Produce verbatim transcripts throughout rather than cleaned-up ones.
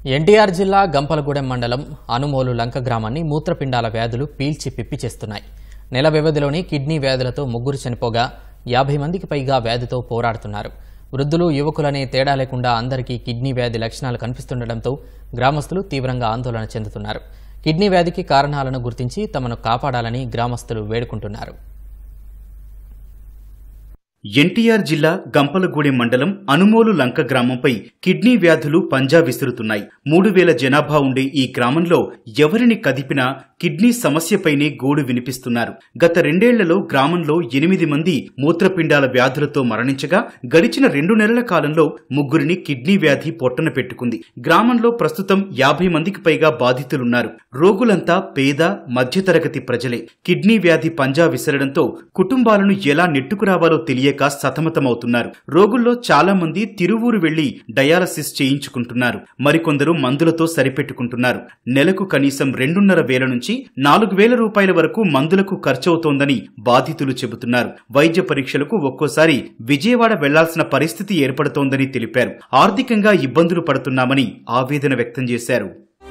ఎన్టీఆర్ జిల్లా గంపలగూడెం మండలం అనుమోలు లంక గ్రామాన్ని మూత్రపిండాల వ్యాధులు పీల్చి పిప్పి చేస్తున్నాయి. నెల వ్యవధిలోని కిడ్నీ వ్యాధులతో ముగ్గురు చనిపోగా యాభై మందికి పైగా వ్యాధితో పోరాడుతున్నారు. వృద్ధులు యువకులనే తేడా లేకుండా అందరికీ కిడ్నీ వ్యాధి లక్షణాలు కనిపిస్తుండటంతో గ్రామస్తులు తీవ్రంగా ఆందోళన చెందుతున్నారు. కిడ్నీ వ్యాధికి కారణాలను గుర్తించి తమను కాపాడాలని గ్రామస్తులు వేడుకుంటున్నారు. ఎన్టీఆర్ జిల్లా గంపలగూడెం మండలం అనుమోలు లంక గ్రామంపై కిడ్నీ వ్యాధులు పంజా విసురుతున్నాయి. మూడు వేల జనాభా ఉండే ఈ గ్రామంలో ఎవరిని కదిపినా కిడ్నీ సమస్యపైనే గోడు వినిపిస్తున్నారు. గత రెండేళ్లలో గ్రామంలో ఎనిమిది మంది మూత్రపిండాల వ్యాధులతో మరణించగా గడిచిన రెండు నెలల కాలంలో ముగ్గురిని కిడ్నీ వ్యాధి పొట్టన పెట్టుకుంది. గ్రామంలో ప్రస్తుతం యాభై మందికి పైగా బాధితులున్నారు. రోగులంతా పేద మధ్యతరగతి ప్రజలే. కిడ్నీ వ్యాధి పంజా విసరడంతో కుటుంబాలను ఎలా నెట్టుకురావాలో తెలియ సతమతమవుతున్నారు. రోగుల్లో చాలా మంది తిరువూరు వెళ్లి డయాలసిస్ చేయించుకుంటున్నారు. మరికొందరు మందులతో సరిపెట్టుకుంటున్నారు. నెలకు కనీసం రెండున్నర వేల నుంచి నాలుగు వేల రూపాయల వరకు మందులకు ఖర్చవుతోందని బాధితులు చెబుతున్నారు. వైద్య పరీక్షలకు ఒక్కోసారి విజయవాడ వెళ్లాల్సిన పరిస్థితి ఏర్పడుతోందని తెలిపారు. ఆర్థికంగా ఇబ్బందులు పడుతున్నామని ఆవేదన వ్యక్తం చేశారు.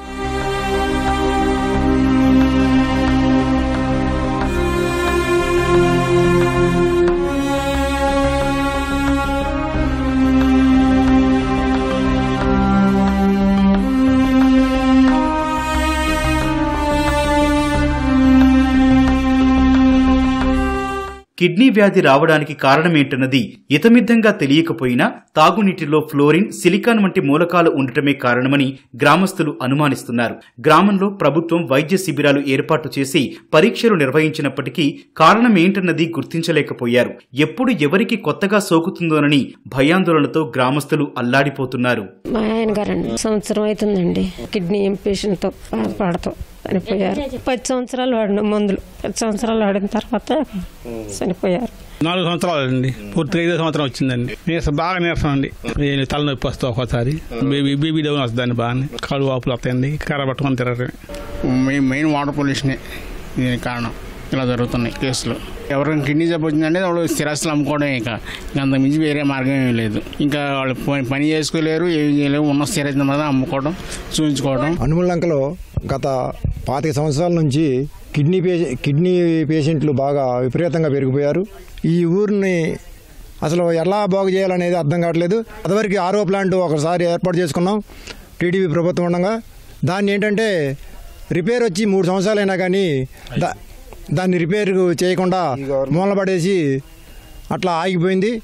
కిడ్నీ వ్యాధి రావడానికి కారణమేంటన్నది ఇతమిద్దంగా తెలియకపోయినా తాగునీటిలో ఫ్లోరిన్, సిలికాన్ వంటి మూలకాలు ఉండటమే కారణమని గ్రామస్తులు అనుమానిస్తున్నారు. గ్రామంలో ప్రభుత్వం వైద్య శిబిరాలు ఏర్పాటు చేసి పరీక్షలు నిర్వహించినప్పటికీ కారణమేంటన్నది గుర్తించలేకపోయారు. ఎప్పుడు ఎవరికి కొత్తగా సోకుతుందోనని భయాందోళనతో గ్రామస్తులు అల్లాడిపోతున్నారు. మా ఆయన గారండి సంవత్సరం అవుతుందండి కిడ్నీ పేషెంట్ తో బాధపడతాం చనిపోయారు. పది సంవత్సరాలు వాడిన మందులు పది సంవత్సరాలు వాడిన తర్వాత చనిపోయారు. నాలుగు సంవత్సరాలు అండి పూర్తిగా ఐదో సంవత్సరం వచ్చిందండి. నీరసం బాగా నీరసం అండి. తలనొప్పి వస్తా ఒకసారి బేబీ బేబీ డౌన్ వస్తుందండి. బాగా కాళ్ళు వాపులు వస్తాయండి. కర్ర పట్టుకొని తిరగటమే. మెయిన్ వాటర్ పొల్యూషనే దీనికి కారణం. ఇలా జరుగుతున్నాయి కేసులు. ఎవరికైనా కిడ్నీ జబ్బు వచ్చిందంటే వాళ్ళు స్థిరాస్తులు అమ్ముకోవడం. ఇక అంత మించి వేరే మార్గం ఏమీ లేదు. ఇంకా వాళ్ళు పని చేసుకోలేరు, ఏమి చేయలేరు. ఉన్న స్థిరాస్తులు మీద అమ్ముకోవడం, చూపించుకోవడం. అనుమోలు లంకలో గత పాతిక సంవత్సరాల నుంచి కిడ్నీ పేషె కిడ్నీ పేషెంట్లు బాగా విపరీతంగా పెరిగిపోయారు. ఈ ఊరిని అసలు ఎలా బాగు చేయాలనేది అర్థం కావట్లేదు. అదివరకు ఆరో ప్లాంట్ ఒకసారి ఏర్పాటు చేసుకున్నాం టీడీపీ ప్రభుత్వం ఉండగా. దాన్ని ఏంటంటే రిపేర్ వచ్చి మూడు సంవత్సరాలైనా కానీ దా దాన్ని రిపేర్ చేయకుండా మూలపడేసి అట్లా ఆగిపోయింది.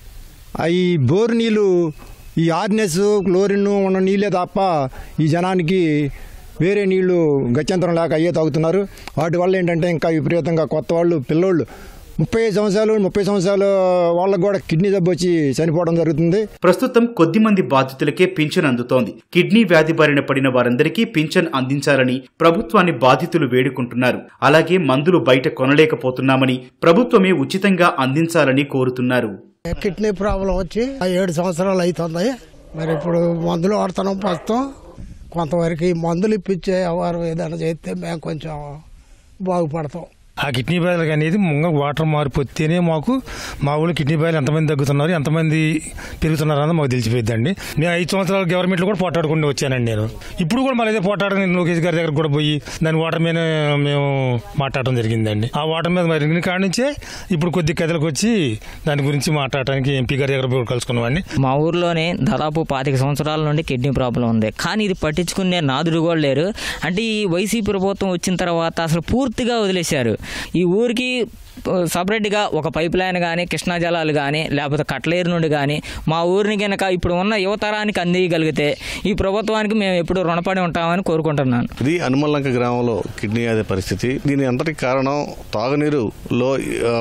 ఈ బోరు నీళ్ళు ఈ ఆర్డినెస్ క్లోరిన్ ఉన్న నీళ్ళే తప్ప ఈ జనానికి వేరే నీళ్లు గత్యంతరం లేక అయ్యే తాగుతున్నారు. వాటి వల్ల ఏంటంటే ఇంకా విపరీతంగా కొత్త వాళ్ళు పిల్లోళ్ళు ముప్పై ఐదు సంవత్సరాలు ముప్పై సంవత్సరాల వాళ్ళకు కూడా కిడ్నీ జబ్బు వచ్చి చనిపోవడం జరుగుతుంది. ప్రస్తుతం కొద్ది మంది బాధితులకే పింఛన్ అందుతోంది. కిడ్నీ వ్యాధి బారిన పడిన వారందరికీ పింఛన్ అందించాలని ప్రభుత్వాన్ని బాధితులు వేడుకుంటున్నారు. అలాగే మందులు బయట కొనలేకపోతున్నామని ప్రభుత్వమే ఉచితంగా అందించాలని కోరుతున్నారు. కిడ్నీ ప్రాబ్లం వచ్చి ఏడు సంవత్సరాలు అవుతుంది. మరి ఇప్పుడు మందులు వాడుతున్నాం. ప్రస్తుతం కొంతవరకు ఈ మందులు ఇప్పించే వ్యవహారం ఏదైనా చేస్తే మేము కొంచెం బాగుపడతాం. ఆ కిడ్నీ బాయిలకి అనేది ముంగ వాటర్ మారిపోతేనే మాకు మా ఊళ్ళో కిడ్నీ బాయిలు ఎంతమంది తగ్గుతున్నారు, ఎంతమంది పెరుగుతున్నారు అన్నది మాకు తెలిసిపోద్దండి. నేను ఐదు సంవత్సరాలు గవర్నమెంట్లో కూడా పోటాడుకుంటూ వచ్చానండి. నేను ఇప్పుడు కూడా మళ్ళీ పోటాడని లోకేష్ గారి దగ్గర కూడా పోయి దాని వాటర్ మీద మేము మాట్లాడటం జరిగిందండి. ఆ వాటర్ మీద మరి కాడి నుంచే ఇప్పుడు కొద్ది కథలకు వచ్చి దాని గురించి మాట్లాడటానికి ఎంపీ గారి దగ్గర కలుసుకున్నామండి. మా ఊర్లోనే దాదాపు పాతిక సంవత్సరాల నుండి కిడ్నీ ప్రాబ్లం ఉంది. కానీ ఇది పట్టించుకునే నాదుడు కూడా లేరు. అంటే ఈ వైసీపీ ప్రభుత్వం వచ్చిన తర్వాత అసలు పూర్తిగా వదిలేశారు. ఈ ఊరికి సపరేట్గా ఒక పైప్ లైన్ కానీ కృష్ణా జలాలు కానీ లేకపోతే కట్లేరు నుండి కానీ మా ఊరిని కనుక ఇప్పుడు ఉన్న యువతరానికి అందియగలిగితే ఈ ప్రభుత్వానికి మేము ఎప్పుడు రుణపడి ఉంటామని కోరుకుంటున్నాను. ఇది అనుమోలు లంక గ్రామంలో కిడ్నీ వ్యాధి పరిస్థితి. దీని అంతటికి కారణం తాగునీరులో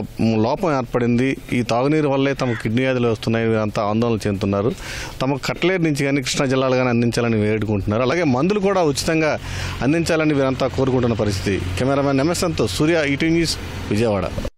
లోపం ఏర్పడింది. ఈ తాగునీరు వల్లే తమ కిడ్నీ వ్యాధులు వస్తున్నాయి. వీరంతా ఆందోళన చెందుతున్నారు. తమకు కట్లేరు నుంచి కానీ కృష్ణా జలాలు కానీ అందించాలని వేడుకుంటున్నారు. అలాగే మందులు కూడా ఉచితంగా అందించాలని వీరంతా కోరుకుంటున్న పరిస్థితి. కెమెరామెన్ ఎంఎస్ఎన్తో సూర్య, ఈటీవీ న్యూస్, విజయవాడ.